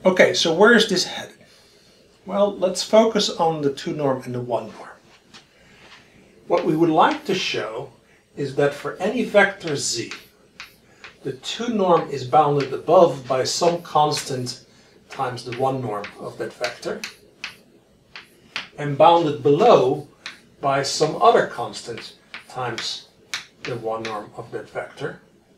Okay, so where is this headed? Well, let's focus on the 2 norm and the 1 norm. What we would like to show is that for any vector z, the 2 norm is bounded above by some constant times the 1 norm of that vector, and bounded below by some other constant times the 1 norm of that vector,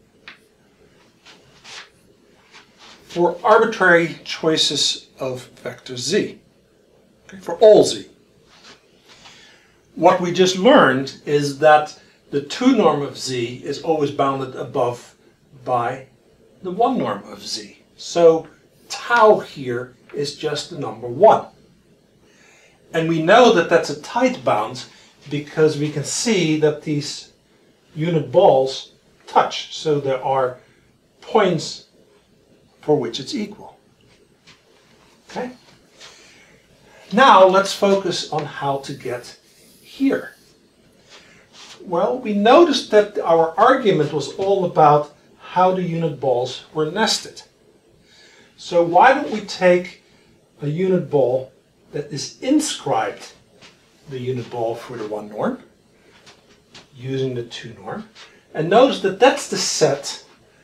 for arbitrary choices of vector z, okay, for all z. What we just learned is that the 2 norm of z is always bounded above by the 1 norm of z. So tau here is just the number 1. And we know that that's a tight bound because we can see that these unit balls touch. So there are points for which it's equal. Okay? Now let's focus on how to get here. Well, we noticed that our argument was all about how the unit balls were nested. So why don't we take a unit ball that is inscribed the unit ball for the 1 norm using the 2 norm, and notice that that's the set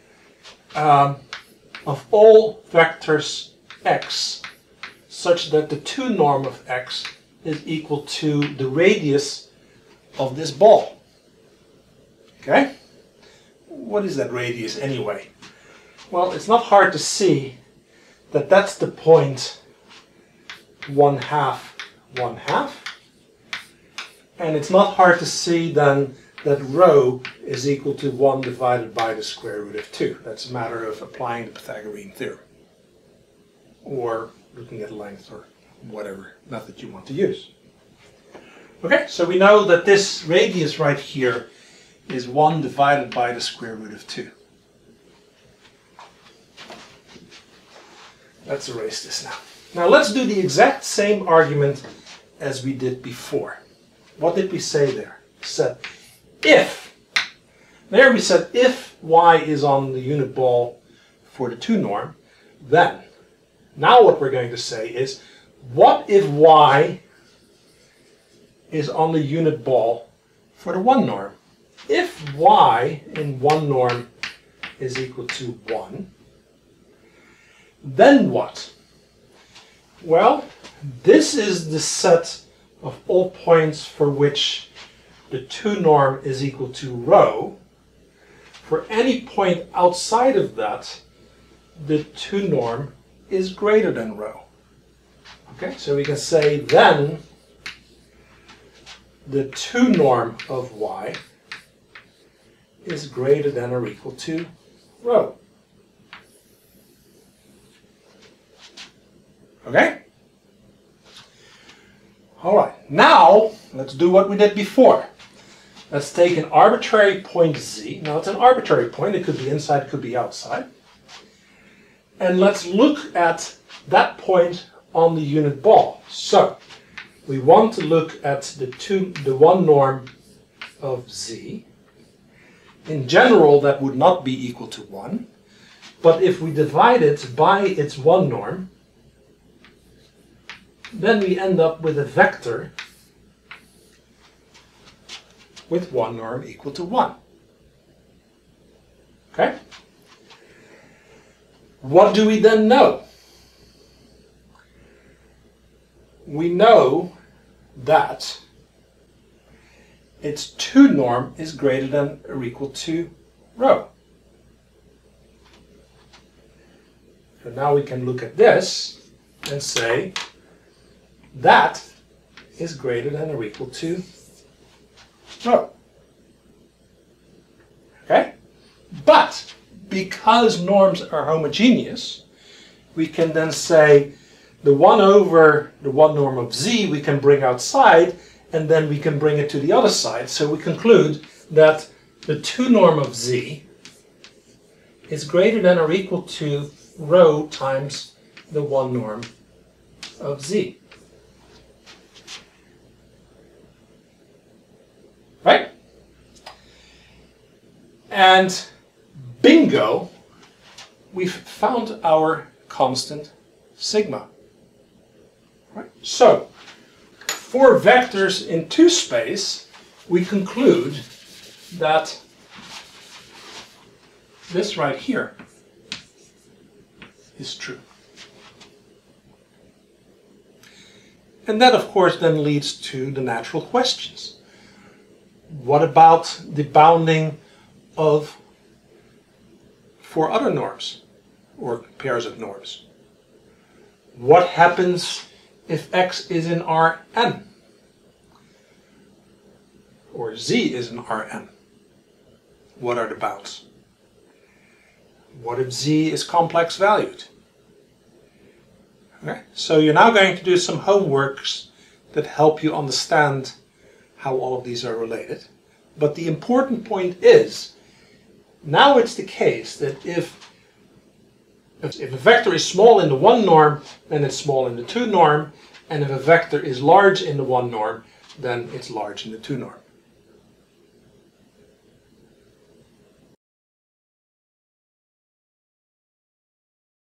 of all vectors x such that the 2 norm of x is equal to the radius of this ball. Okay? What is that radius anyway? Well, it's not hard to see that that's the point 1/2, 1/2. And it's not hard to see then that rho is equal to 1 divided by the square root of 2. That's a matter of applying the Pythagorean theorem, or looking at length, or whatever method you want to use. Okay, so we know that this radius right here is 1 divided by the square root of 2. Let's erase this now. Now let's do the exact same argument as we did before. What did we say there? We said if, there we said if y is on the unit ball for the 2 norm, then, now what we're going to say is, what if y is on the unit ball for the 1 norm? If y in 1 norm is equal to 1, then what? Well, this is the set of all points for which the 2 norm is equal to rho. For any point outside of that, the 2 norm is greater than rho. Okay, so we can say then the 2 norm of y is greater than or equal to rho. Okay? Alright, now let's do what we did before. Let's take an arbitrary point z. Now it's an arbitrary point, it could be inside, it could be outside. And let's look at that point on the unit ball. So, we want to look at the 1 norm of z. In general, that would not be equal to 1. But if we divide it by its 1 norm, then we end up with a vector with 1 norm equal to 1. Okay? What do we then know? We know that its 2 norm is greater than or equal to rho. So now we can look at this and say that is greater than or equal to rho. Okay? But because norms are homogeneous, we can then say the 1 over the 1 norm of z we can bring outside, and then we can bring it to the other side. So we conclude that the 2 norm of z is greater than or equal to rho times the 1 norm of z. Right? And bingo, we've found our constant sigma. Right? So, for vectors in 2 space, we conclude that this right here is true. And that, of course, then leads to the natural questions. What about the bounding of 4 other norms, or pairs of norms? What happens if x is in Rn? Or z is in Rn? What are the bounds? What if z is complex valued? Okay, so you're now going to do some homeworks that help you understand how all of these are related. But the important point is, now it's the case that if a vector is small in the 1 norm, then it's small in the 2 norm, and if a vector is large in the 1 norm, then it's large in the 2 norm.